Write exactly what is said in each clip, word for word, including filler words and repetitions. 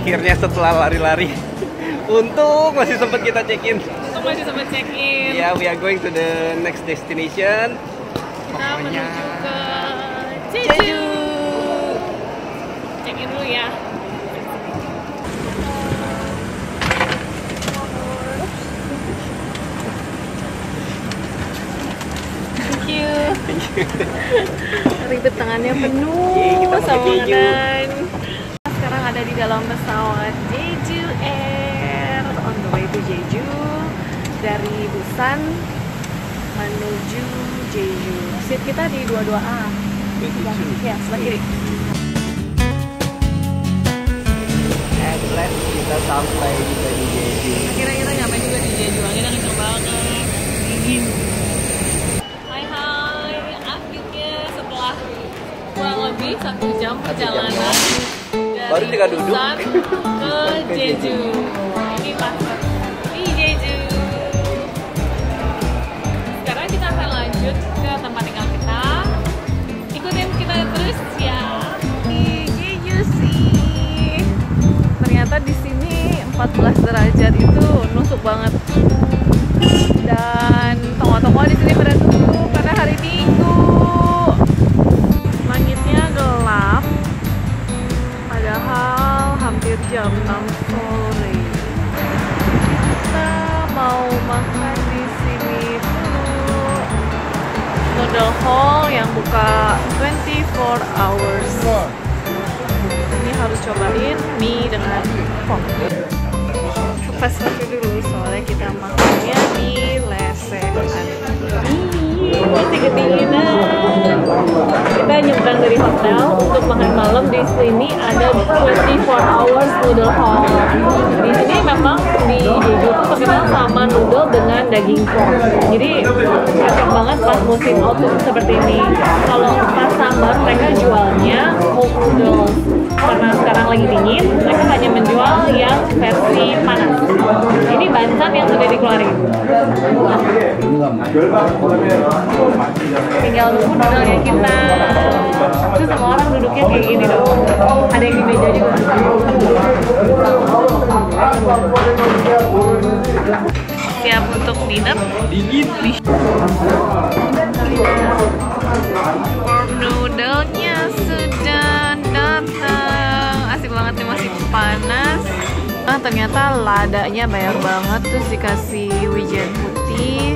Akhirnya setelah lari-lari, untung masih sempat kita check-in. Untung masih sempat check-in. Yeah, we are going to the next destination. Kita Pokoknya menuju ke Jeju. Check-in dulu ya. Thank you. Ribet, tangannya penuh. Yeay, kita pakai sama Jeju. makanan. Sekarang ada di dalam pesawat Jeju Air on the way to Jeju dari Busan menuju Jeju. Seat kita di dua puluh dua A. Ya, sebelah kiri. At last kita sampai juga di Jeju. Kira-kira nyampe juga di Jeju. Anginnya kenceng banget, dingin. Hai hai, akhirnya setelah kurang lebih satu jam perjalanan Baru dari juga duduk Busan ke Jeju. Ini pasar di Jeju. Sekarang kita akan lanjut ke tempat tinggal kita. Ikutin kita terus ya di Jeju sih. Ternyata di sini empat belas derajat itu nusuk banget. Dan toko-toko di sini pada tutup karena hari Minggu. Langitnya gelap. Padahal hampir jam enam sore. Kita mau makan di sini dulu. Noodle hall yang buka twenty-four hours. Ini harus cobain mie dengan pork. Pas waktu dulu soalnya kita makannya di lesehan. Ini masih kedinginan. Kita nyebrang dari hotel untuk makan malam. Di sini ada twenty-four hours noodle hall. Di sini memang di Jeju tuh terkenal sama noodle dengan daging pork. Jadi cocok banget pas musim autumn seperti ini. Kalau pas summer mereka jualnya cold noodles. Karena sekarang lagi dingin, mereka hanya menjual yang versi panas. Ini bansan yang sudah dikeluarin. Tinggal nunggu noodle-nya kita. Terus sama orang duduknya kayak gini dong. Ada yang di meja juga. Siap untuk dinner. Dingin. Noodle-nya sudah datang. Asik banget nih, masih panas. Nah, ternyata ladanya banyak banget, terus dikasih wijen putih.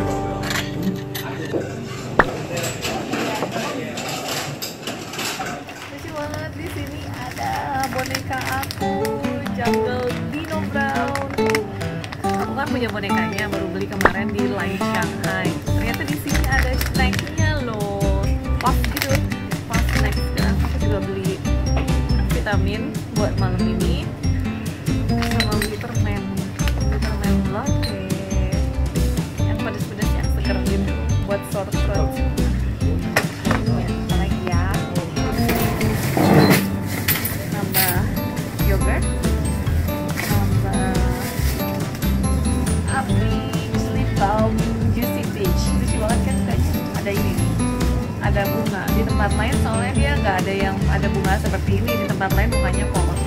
Lucu banget, di sini ada boneka aku, Jungle Dino Brown. Aku kan punya bonekanya, baru beli kemarin di Line Shanghai. Ternyata di sini ada snacknya loh, pas gitu, pas snack. Dan aku juga beli vitamin buat malam ini. Sama beli permen, beli permen latte yang pedas-pedas yang seger gitu buat sore throat. Ya, apa lagi ya? Nambah yogurt, nambah api sleep balm juicy peach. Lucu banget kan guys? Ada ini nih, ada bunga. Di tempat lain soalnya dia nggak ada yang ada bunga seperti ini. Di tempat lain bunganya polos.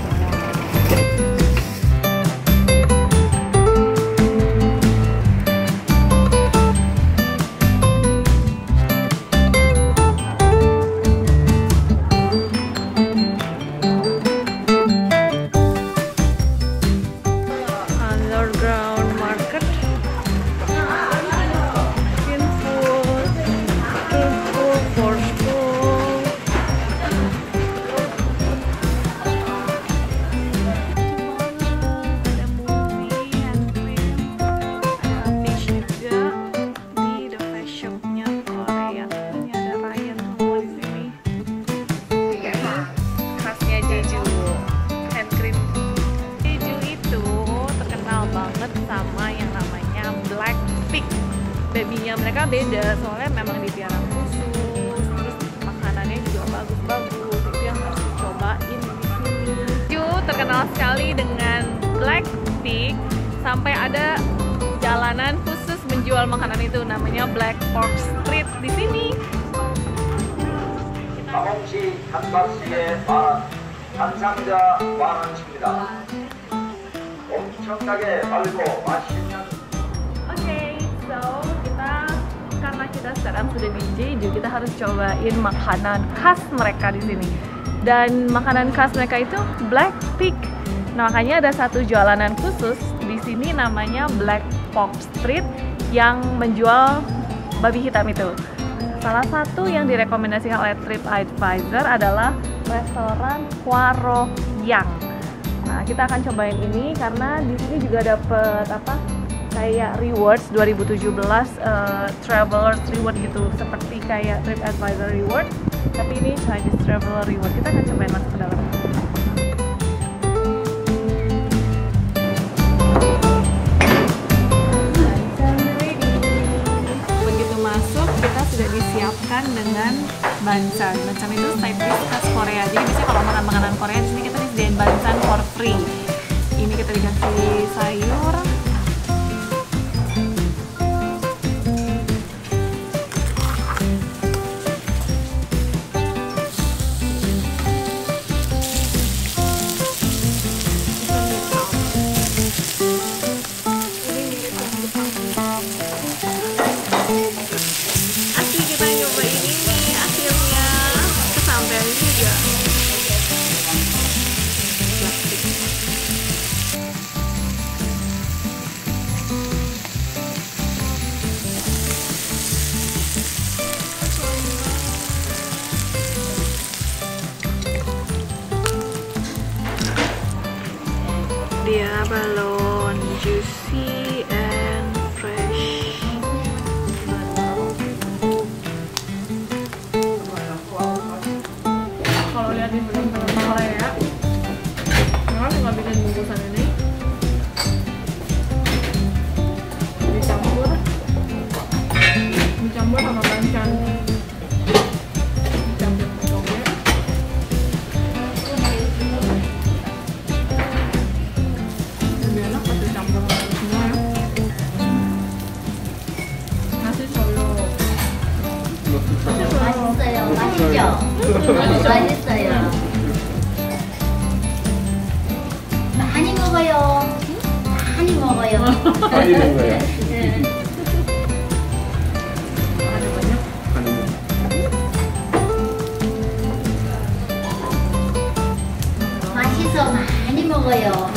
Sama yang namanya Black Pork. Babinya mereka beda, soalnya memang dipiara khusus. Terus makanannya juga bagus-bagus. Itu yang harus dicobain di sini. Jeju terkenal sekali dengan Black Pork. Sampai ada jalanan khusus menjual makanan itu, namanya Black Pork Street di sini. 한 상자 만 원치입니다. 엄청나게 달고 맛있는. Oke, so kita karena kita sekarang sudah di Jeju, kita harus cobain makanan khas mereka di sini. Dan makanan khas mereka itu Black Pork. Nah, makanya ada satu jalanan khusus di sini namanya Black Pork Street yang menjual babi hitam itu. Salah satu yang direkomendasikan oleh TripAdvisor adalah restoran Waro Yang. Nah, kita akan cobain ini karena di sini juga dapat apa? Kayak rewards dua ribu tujuh belas uh, Travelers Reward gitu, seperti kayak TripAdvisor Reward, tapi ini Chinese Traveler Reward. Kita akan cobain masuk ke dalam. Begitu masuk, kita sudah disiapkan dengan bansan. Bansan itu side dish khas Korea. Jadi biasanya kalau makan makanan Korea di sini kita disediain bansan for free. Ini kita dikasih sayur. Dia balon juicy and fresh. Kalau lihat di film-film Korea, mereka suka bikin bungkusan ini dicampur, dicampur sama bancan. 맛있죠? 맛있어요. 많이 먹어요. 많이 먹어요. 많이 먹어요. 네. 맛있어. 많이 먹어요.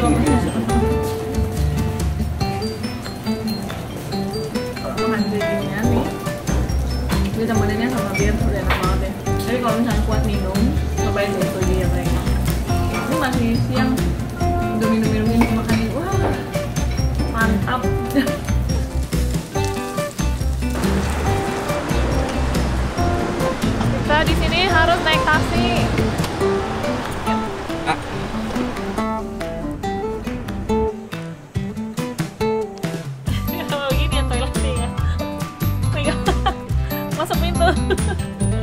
Mandinya nih, dia temeninnya sama bir, udah enak banget ya. Jadi kalau misalnya kuat minum, cobain deh itu dia mereka. Ini masih siang, udah minum-minum ini makan ini, wah mantap. Kita di sini harus naik taksi. Masuk pintu.